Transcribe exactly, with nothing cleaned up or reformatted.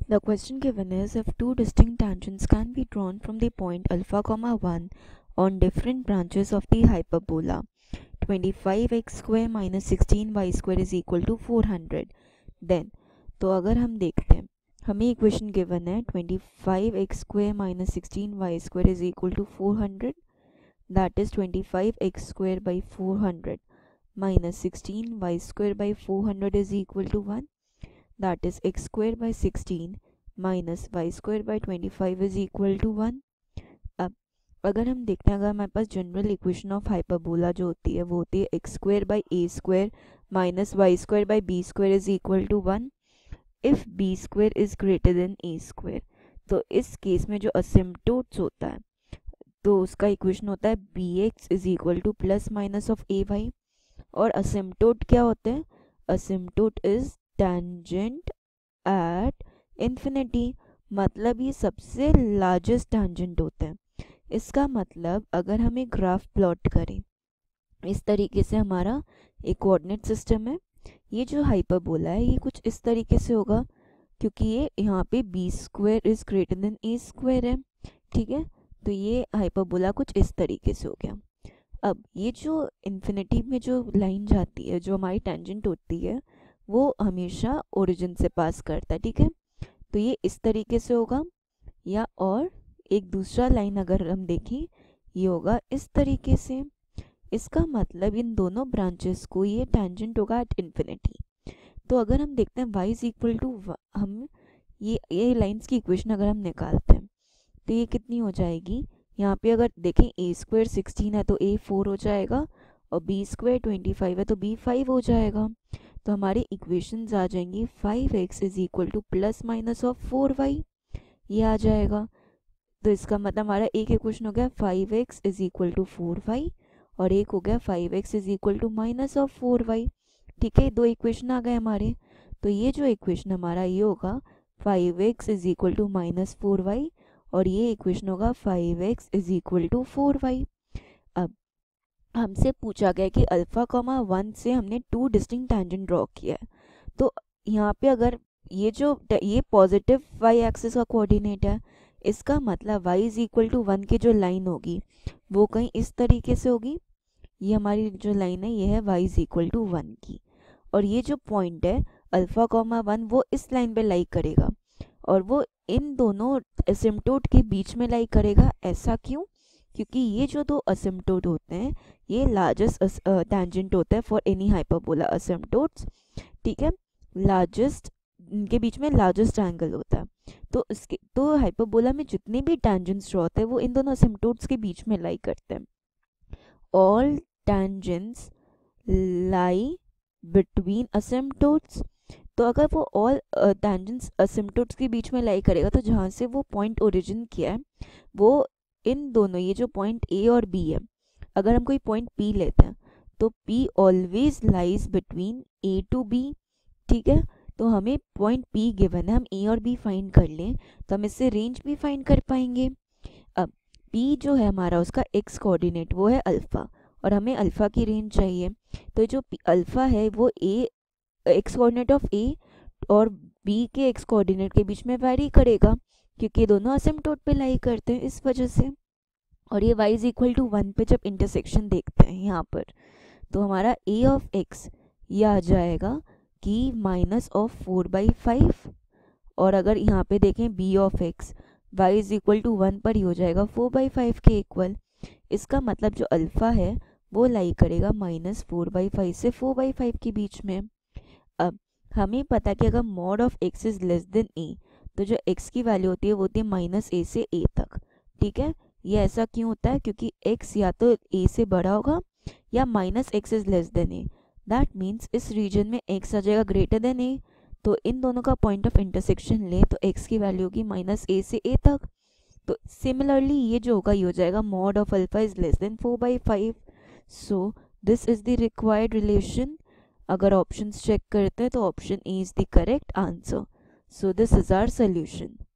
The question given is if two distinct tangents can be drawn from the point alpha comma one on different branches of the hyperbola twenty-five x square minus sixteen y square is equal to four hundred, then तो अगर हम देखते हैं हमें equation given है twenty-five x square minus sixteen y square is equal to four hundred, that is twenty-five x square by four hundred minus sixteen y square by four hundred is equal to one, that is x square by sixteen minus y square by twenty-five is equal to one. अब अगर हम देखते हैं अगर हमारे पास general equation of hyperbola जो होती है वो होती है x square by a square minus y square by b square is equal to one if b square is greater than a square. तो इस केस में जो असिम्पटोट्स होता है तो उसका इक्वेशन होता है b x is equal to plus minus of a y. और असिम्पटोट क्या होते हैं? Asymptote is tangent at infinity, मतलब ये सबसे लार्जेस्ट टेंजेंट होते हैं. इसका मतलब अगर हम एक ग्राफ प्लॉट करें इस तरीके से, हमारा एक कोऑर्डिनेट सिस्टम है, ये जो हाइपरबोला है ये कुछ इस तरीके से होगा क्योंकि ये यहाँ पे b square is greater than a square है, ठीक है. तो ये हाइपरबोला कुछ इस तरीके से हो गया. अब ये जो इन्फिनिटी में जो लाइन जाती है जो हमारी टेंजेंट होती है वो हमेशा ओरिजिन से पास करता है, ठीक है. तो ये इस तरीके से होगा, या और एक दूसरा लाइन अगर हम देखें ये होगा इस तरीके से. इसका मतलब इन दोनों ब्रांचेस को ये टेंजेंट होगा एट इन्फिनिटी. तो अगर हम देखते हैं y इज इक्वल टू, हम ये ये लाइंस की इक्वेशन अगर हम निकालते हैं तो ये कितनी हो जाएगी, यहाँ पे अगर देखें ए स्क्वायर सिक्सटीन है तो ए फोर हो जाएगा और बी स्क्वायर ट्वेंटी फाइव है तो बी फाइव हो जाएगा. तो हमारी इक्वेशंस आ जाएंगी five x is equal to plus minus of four y, ये आ जाएगा. तो इसका मतलब हमारा एक इक्वेशन हो गया five x is equal to four y और एक हो गया five x is equal to minus of four y, ठीक है. दो इक्वेशन आ गए हमारे. तो ये जो इक्वेशन हमारा ये होगा five x is equal to minus four y और ये इक्वेशन होगा five x is equal to four y. अब हमसे पूछा गया कि अल्फा कॉमा वन से हमने टू डिस्टिंक्ट टेंजेंट ड्रॉ किया है. तो यहाँ पे अगर ये जो ये पॉजिटिव वाई एक्सिस का कोऑर्डिनेट है, इसका मतलब y is equal to one की जो लाइन होगी वो कहीं इस तरीके से होगी. ये हमारी जो लाइन है ये है y is equal to one की, और ये जो पॉइंट है अल्फा कॉमा वन वो इस लाइन पे लाई करेगा और वो इन दोनों असिम्पटोट के बीच में लाई करेगा. ऐसा क्यों? क्योंकि ये जो दो असिम्पटोट होते हैं ये लार्जेस्ट टेंजेंट होता है फॉर एनी हाइपरबोला असिम्पटोट्स, ठीक है. लार्जेस्ट, इनके बीच में लार्जेस्ट एंगल होता है. तो इसके तो हाइपरबोला में जितने भी टेंजेंट्स ड्रॉ होते हैं वो इन दोनों असिम्पटोट्स के बीच में लाई करते हैं. All tangents lie between asymptotes. तो अगर वो ऑल टेंजेंट्स असिम्पटोट्स के बीच में लाई करेगा तो जहाँ से वो पॉइंट ओरिजिन किया है वो इन दोनों, ये जो पॉइंट ए और बी है, अगर हम कोई पॉइंट पी लेते हैं तो P always lies between a to b, ठीक है. तो हमें पॉइंट पी गिवन है, हम ए और बी फाइंड कर लें तो हम इससे रेंज भी फाइंड कर पाएंगे. अब पी जो है हमारा उसका एक्स कोऑर्डिनेट वो है अल्फ़ा और हमें अल्फ़ा की रेंज चाहिए. तो जो अल्फ़ा है वो a x coordinate of a और बी के एक्स कोऑर्डिनेट के बीच में वैरी करेगा क्योंकि दोनों असिम्पटोट पे लाई करते हैं इस वजह से. और ये y is equal to one पे जब इंटरसेक्शन देखते हैं यहाँ पर तो हमारा a ऑफ x ये आ जाएगा कि minus of four by five, और अगर यहाँ पे देखें b of x y is equal to one पर ही हो जाएगा फोर बाई फाइव के इक्वल. इसका मतलब जो अल्फ़ा है वो लाई करेगा माइनस फोर बाई फाइव से फोर बाई फाइव के बीच में. अब हमें पता है कि अगर mod of x is less than a तो जो x की वैल्यू होती है वो होती है माइनस ए से a तक, ठीक है. ये ऐसा क्यों होता है? क्योंकि x या तो a से बड़ा होगा या minus x is less than a. That means इस रीजन में x आ जाएगा ग्रेटर देन a. तो इन दोनों का पॉइंट ऑफ इंटरसेक्शन ले तो x की वैल्यू होगी माइनस ए से a तक. तो सिमिलरली ये जो होगा ये हो जाएगा mod of alpha is less than four by five. So this is the required relation. अगर ऑप्शंस चेक करते हैं तो option A is the correct answer. So this is our solution.